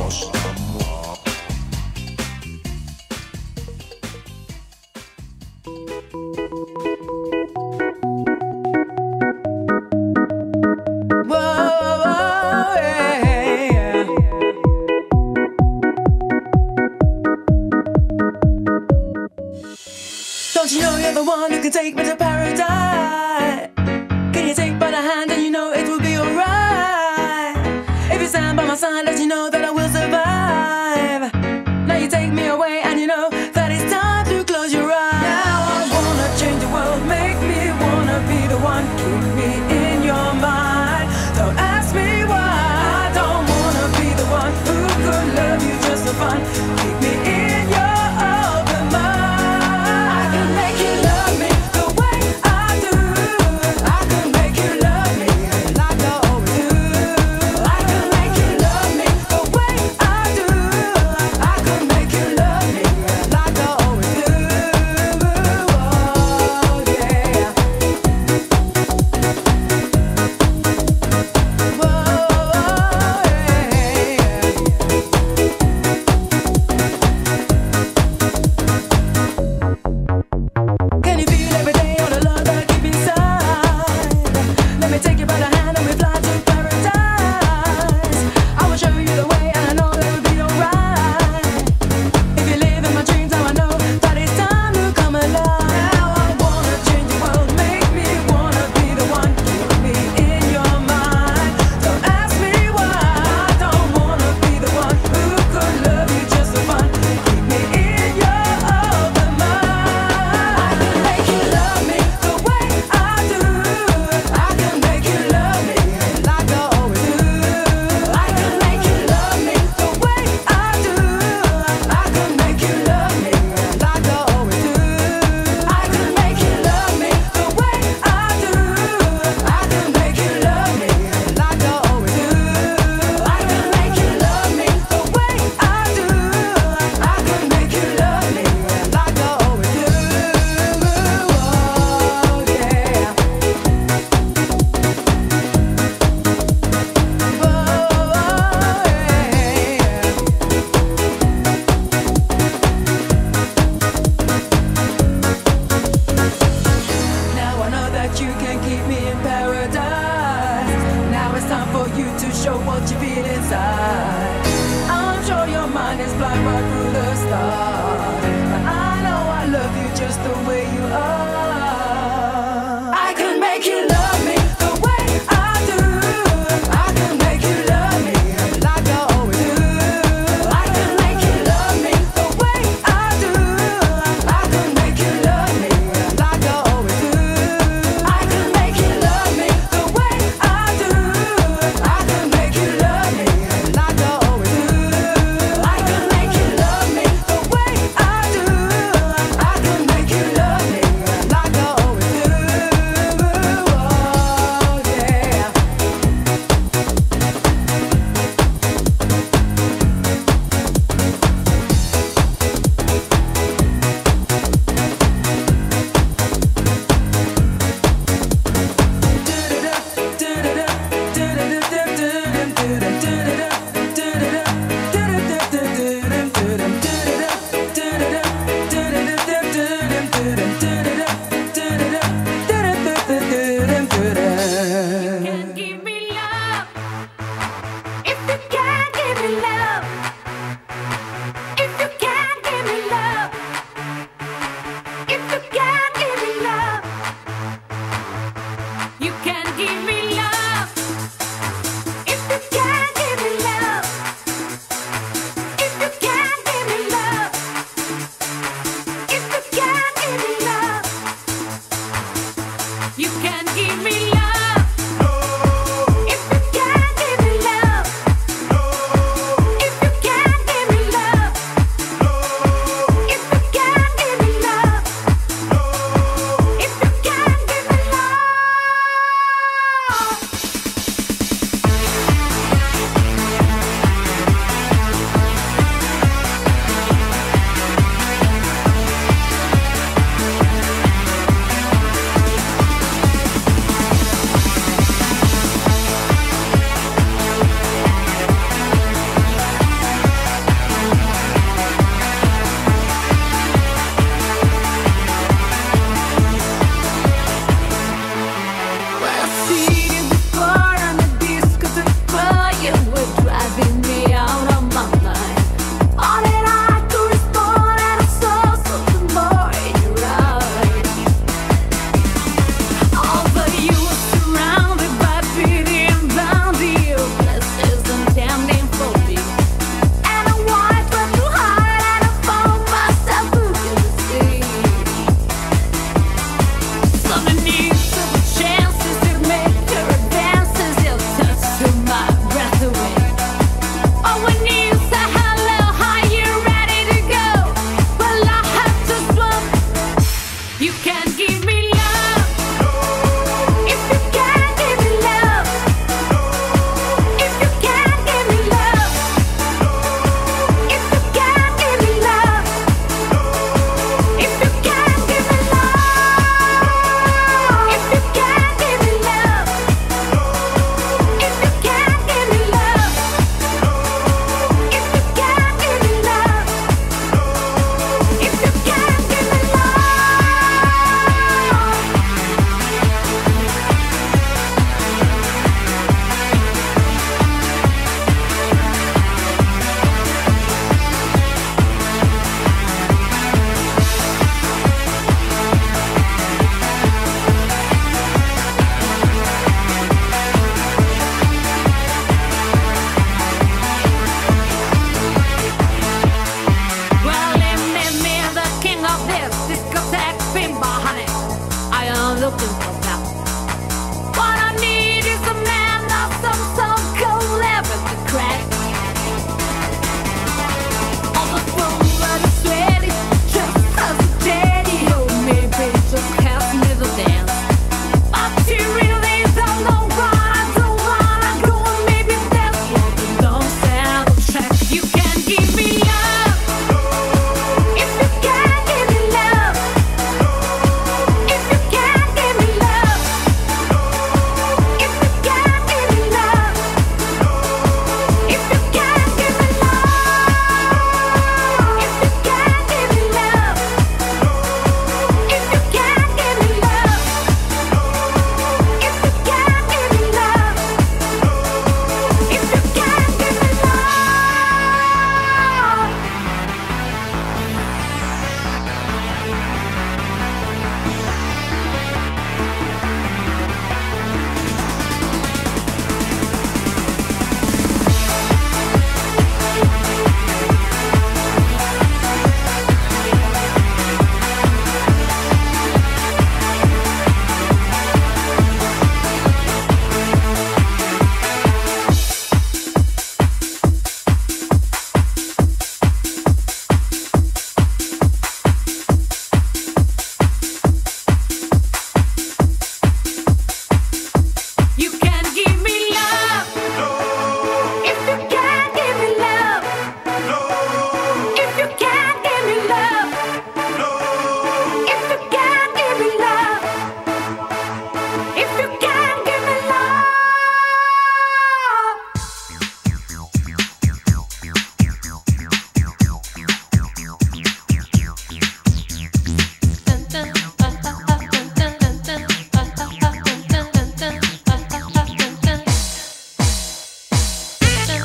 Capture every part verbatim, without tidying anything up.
house. Don't you know you're the one who can take me to paradise? Can you take by the hand and you know it will be alright? If you stand by my side, let you know that I will survive. Now you take me away and you know that it's time to close your eyes. Now I wanna change the world, make me wanna be the one. Keep me in your mind, don't ask me why. I don't wanna be the one who could love you just for fun. Keep me in your open mind. You can keep me in paradise. Now it's time for you to show what you feel inside. I'm sure your mind is blind right through the stars, but I know I love you just the way you are. I can make you love me the way I do. I can make you love me like I always do. I can make you love me the way I do. I can make you love me like I always do. I can make you love me the way I do. I can make you love me like I always do. I can make you love me.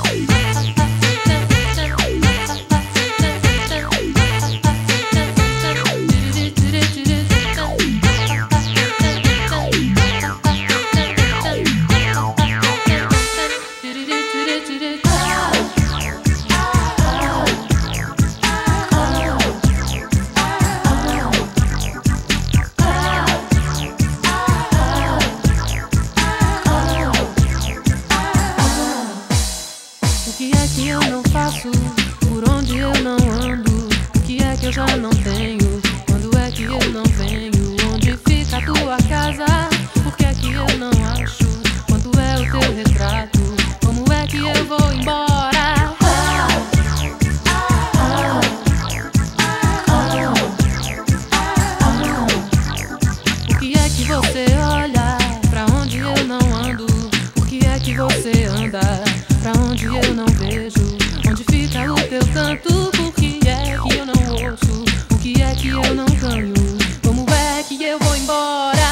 Por onde eu não ando? O que é que eu já não tenho? Quando é que eu não venho? Onde fica a tua casa? Por que é que eu não acho? Quando é o teu retrato? Como é que eu vou embora? Por que é que você olha pra onde eu não ando? Por que é que você anda pra onde eu não vejo? Onde fica o teu canto? Por que é que eu não ouço? O que é que eu não ganho? Como é que eu vou embora?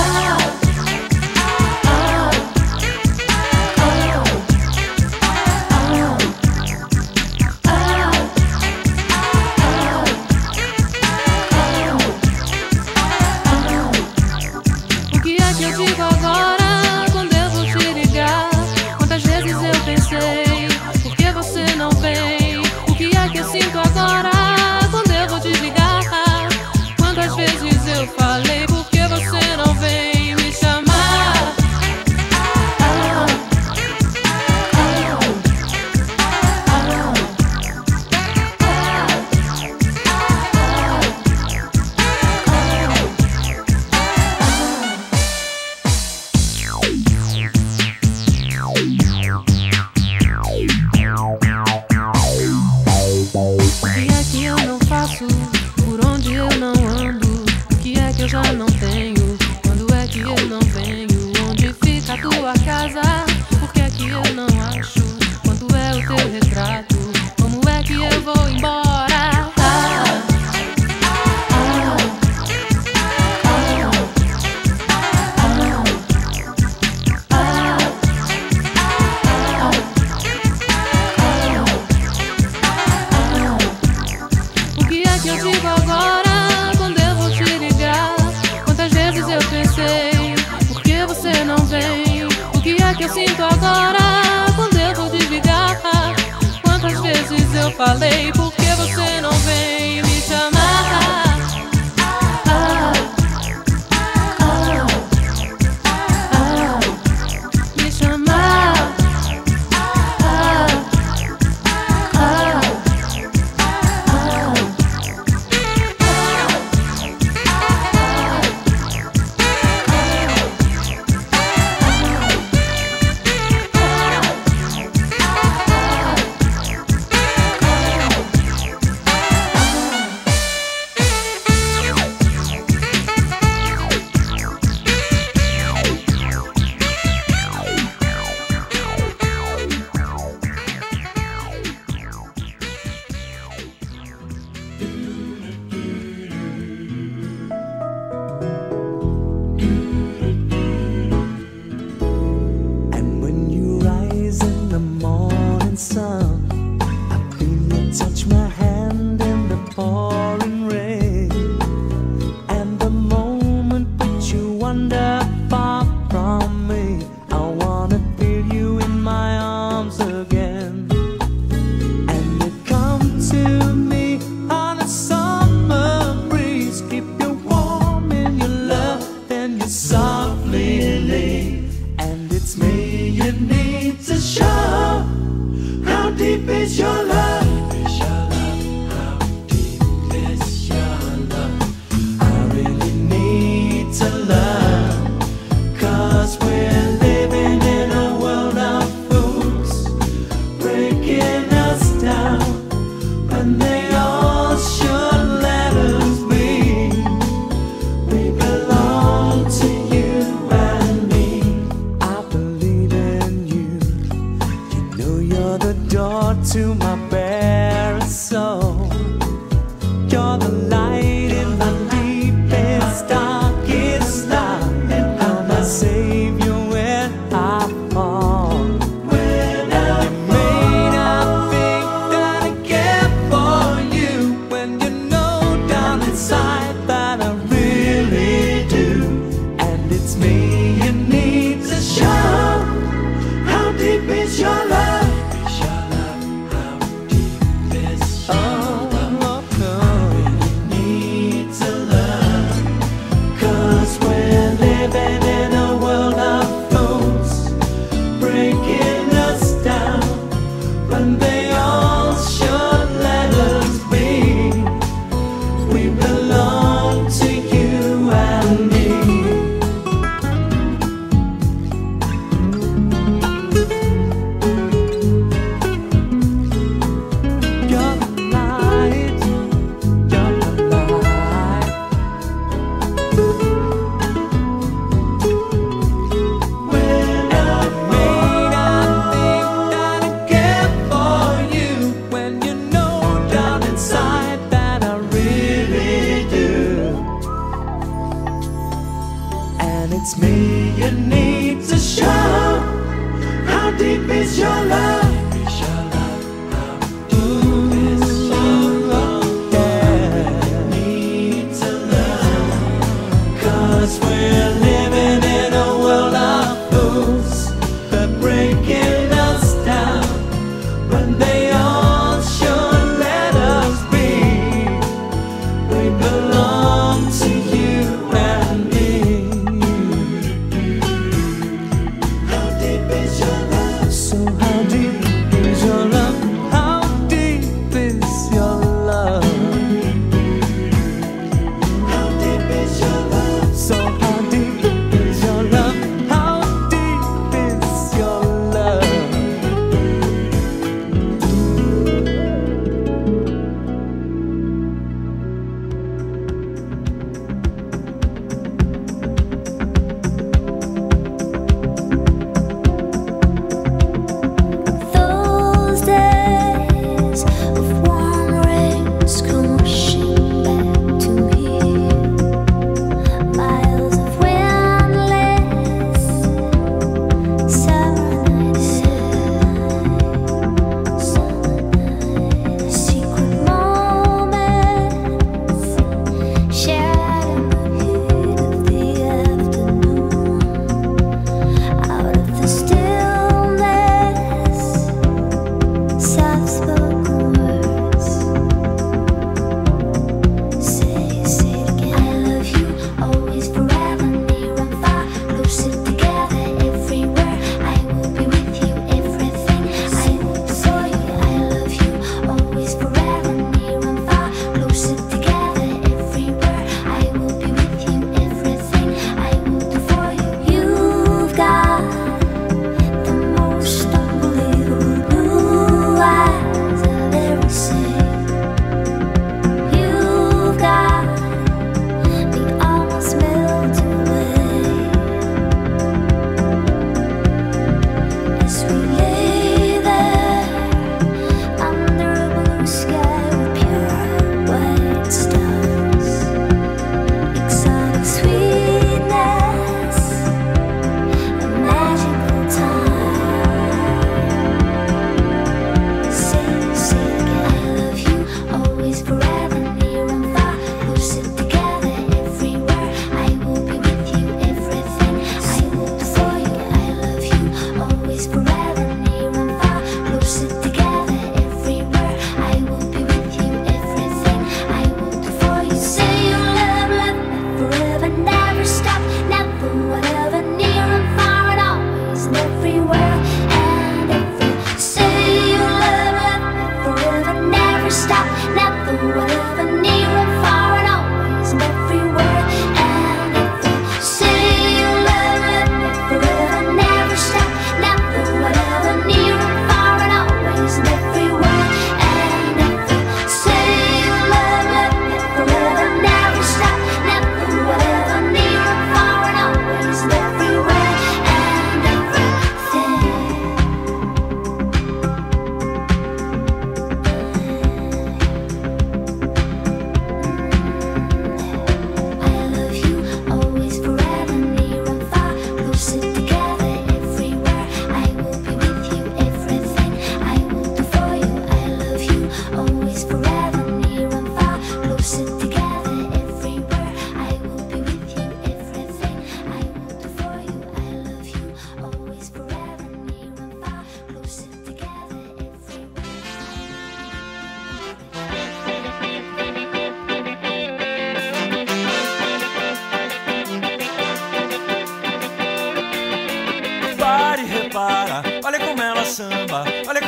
O que é que eu digo agora quando eu vou te ligar? Quantas vezes eu pensei, por que você não vem? O que é que eu sinto agora quando eu vou desligar? Quantas vezes eu falei, por que você não vem me chamar? O que é que eu não faço? Por onde eu não ando? O que é que eu já não tenho? Quando é que eu não venho? Onde fica a tua casa? Por que é que eu não acho? Quando é o teu retrato? Como é que eu vou embora? O que é que eu digo agora quando eu vou te ligar? Quantas vezes eu pensei, por que você não vem? O que é que eu sinto agora quando eu vou desligar? Quantas vezes eu falei, por que você não vem me chamar? Me chamar. And when you rise in the morning sun, I feel you touch my hand in the pouring rain. And the moment that you wander far from me, I wanna feel you in my arms again. And you come to me on a summer breeze, keep you warm in your love, then you softly leave. And it's me you need to show. How deep is your love? How deep is your love? I really need to learn, 'cause we're living in a world of fools, breaking us down when they all should let us be. We belong to you and me. I believe in you. You know you're the door to my bare soul. You're the light in my deepest, darkest night. You're my savior when I fall. When I fall.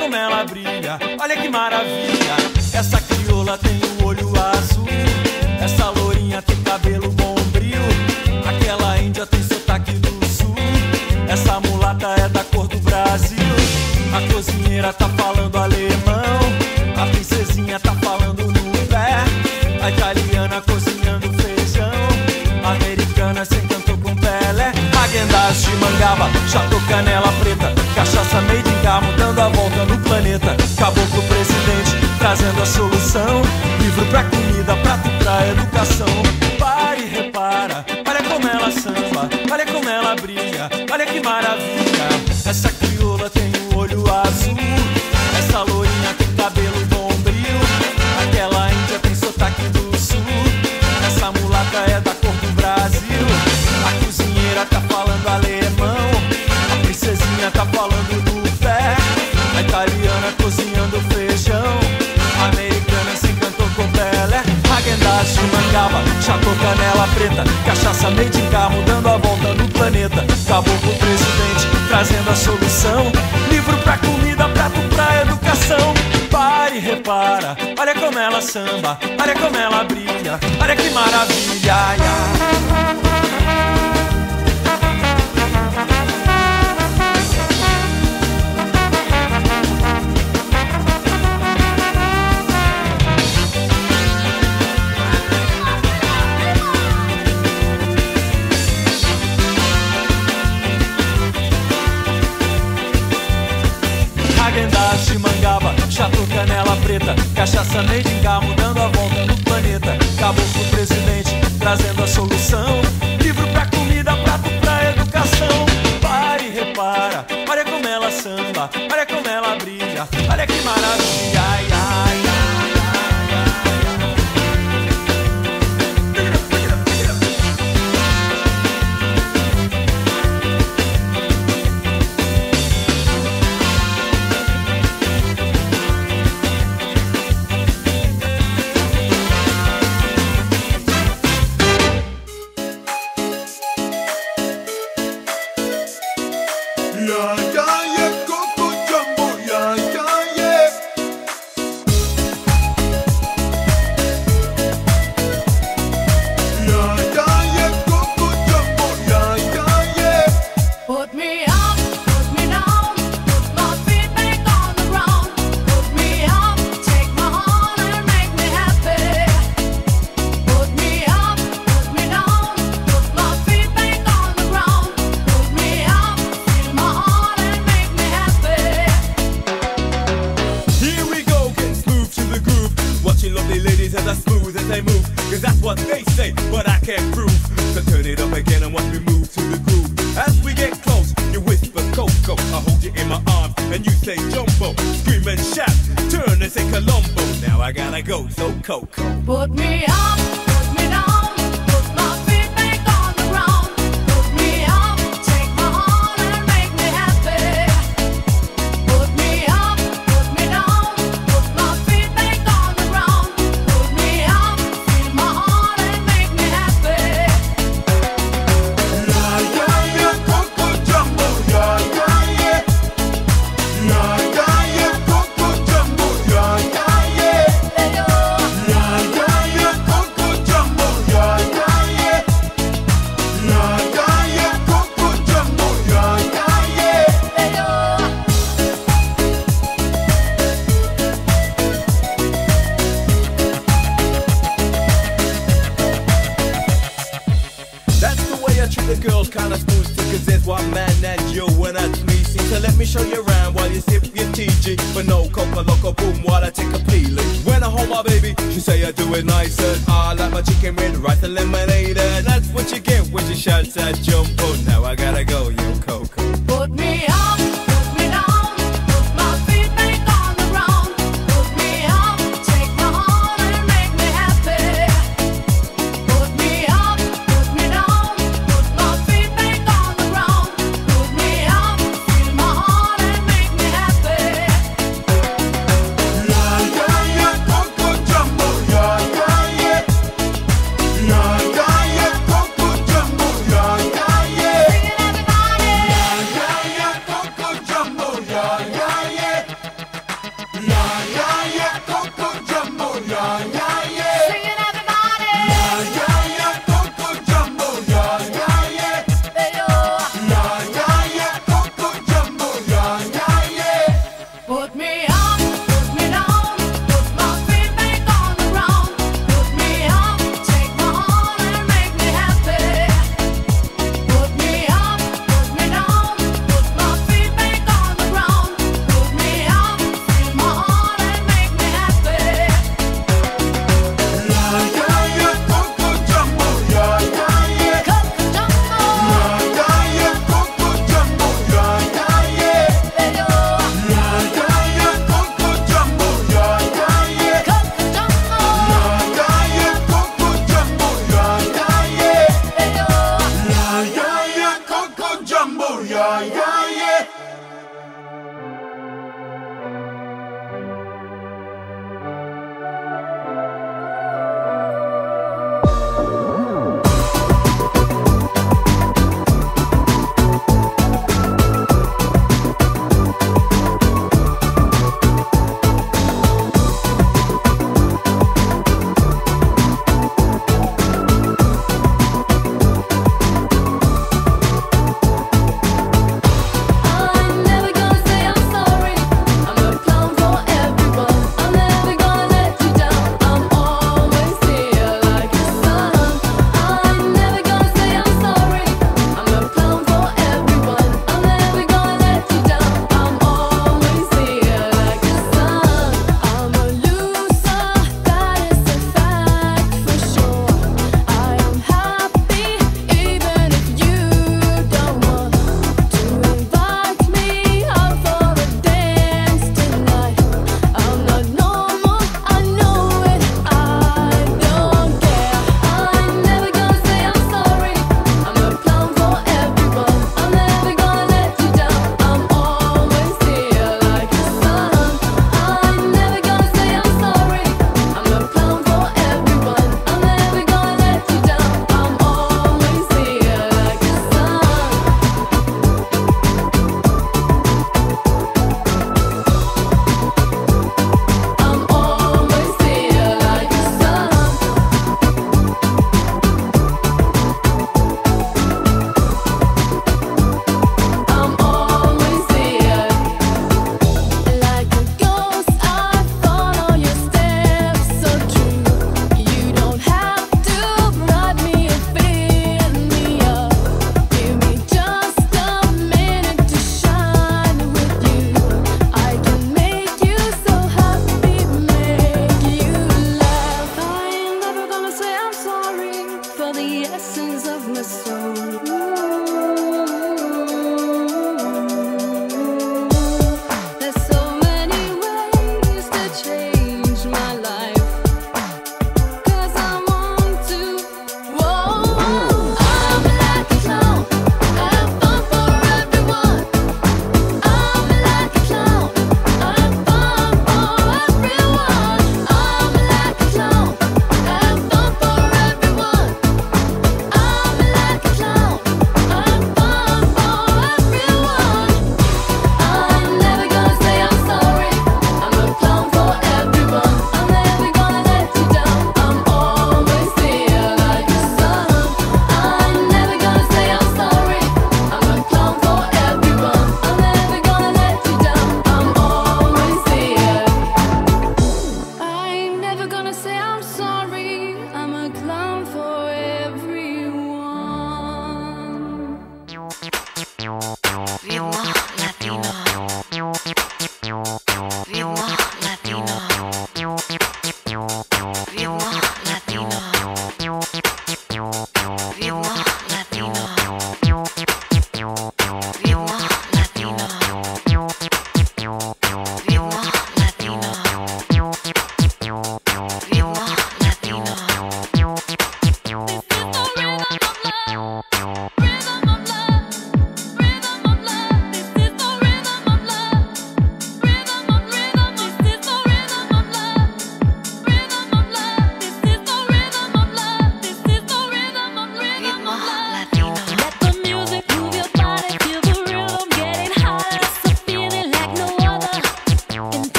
como ela brilha, olha que maravilha. Essa crioula tem o olho azul, essa lourinha tem cabelo bombril, aquela índia tem sotaque do sul, essa mulata é da cor do Brasil. A cozinheira tá falando alemão, a princesinha tá falando no pé, a italiana cozinhando feijão, a americana se encantou com Pelé. Häagen-Dazs de mangaba, chato canela preta, cachaça made in Carmo dando a volta no planeta. Caboclo presidente trazendo a solução, livro pra comida, prato pra educação. Pare e repara, olha como ela samba, olha como ela brilha, olha que maravilha. Essa crioula tem o olho azul, essa lourinha tem cabelo bombril, aquela índia tem sotaque do sul, essa mulata é da cor do Brasil. A cozinheira tá falando alemão, a princesinha tá falando do pé, a italiana cozinhando feijão, a americana se encantou com Pelé. Häagen-Dazs de mangaba, chato canela preta, cachaça made in Carmo dando a volta no planeta. Caboclo presidente trazendo a solução, livro pra comida, prato pra educação. Pare e repara, olha como ela samba, olha como ela brilha, olha que maravilha. Ai, ai. Häagen-Dazs de mangaba, chato canela preta, cachaça made in Carmo dando a volta no planeta. Caboclo presidente trazendo a solução, livro pra comida, prato pra educação. Pare e repara, olha como ela samba, olha como ela brilha, olha que maravilha. Ai, ai, ai. Yeah.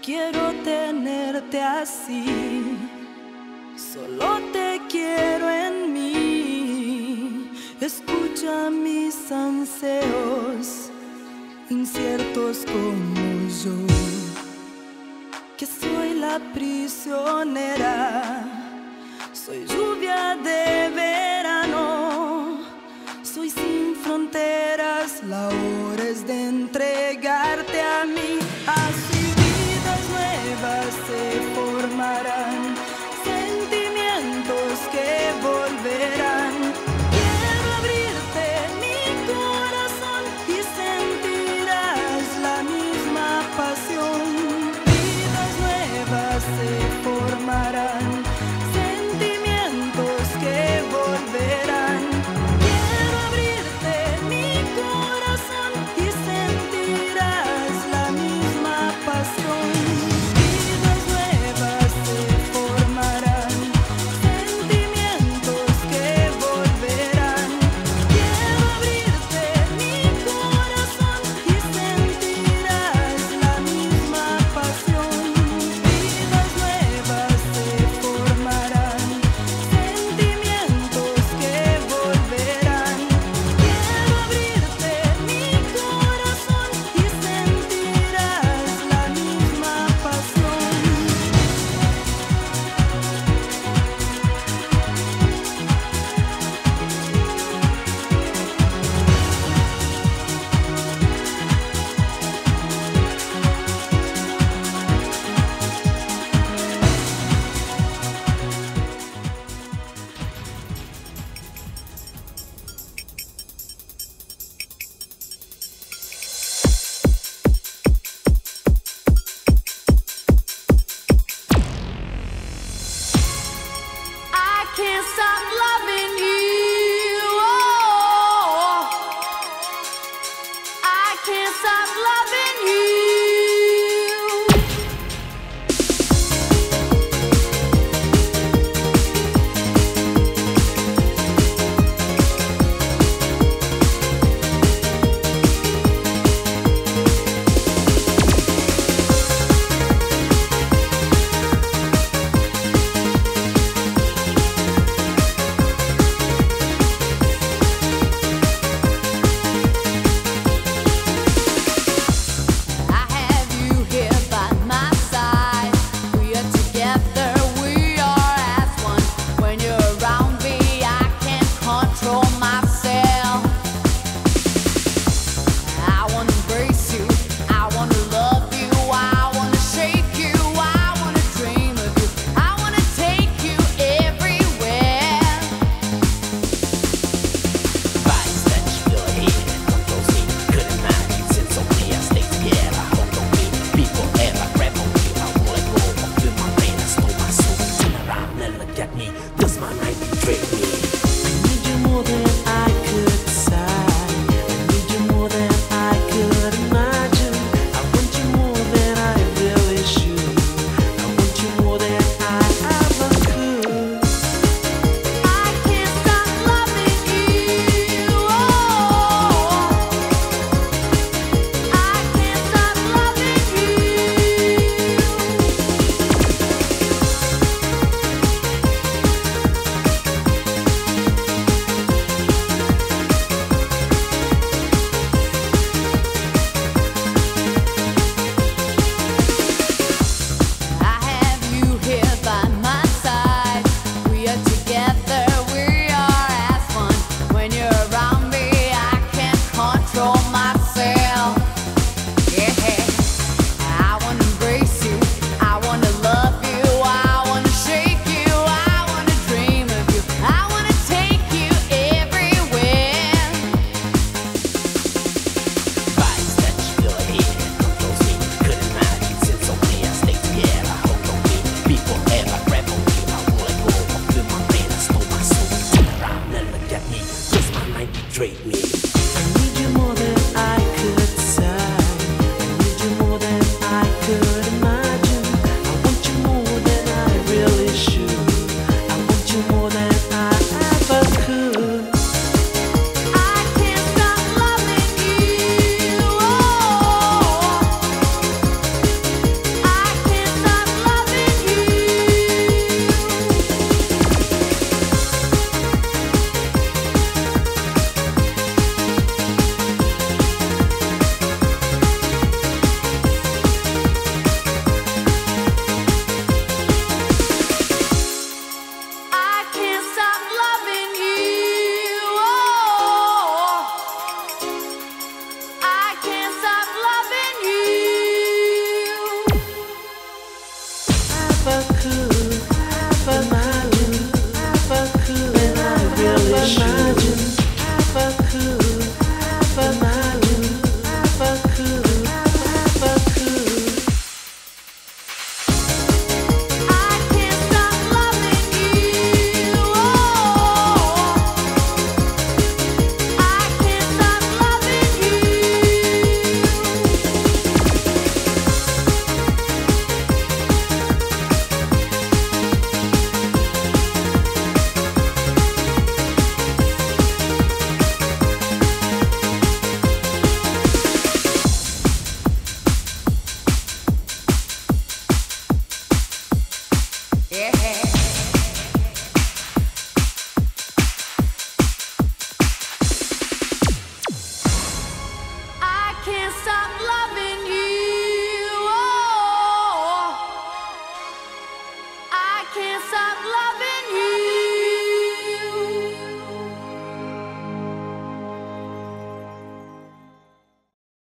quiero tenerte así, solo te quiero en mí. Escucha mis ansios, inciertos como yo, que soy la prisionera, soy lluvia de verano, soy sin fronteras, la hora es de entregarte a mí. Así vidas nuevas se formarán, sentimientos que volverán. Quiero abrirte mi corazón y sentirás la misma pasión. Vidas nuevas se formarán, sentimientos que volverán. Quiero abrirte mi corazón y sentirás la misma pasión. Vidas nuevas se formarán, sentimientos que volverán. Quiero abrirte mi corazón y sentirás la misma pasión. Vidas nuevas se formarán, sentimientos que volverán. Quiero abrirte mi corazón y sentirás la misma pasión. I can't stop loving you. Oh, I can't stop loving you. yeah.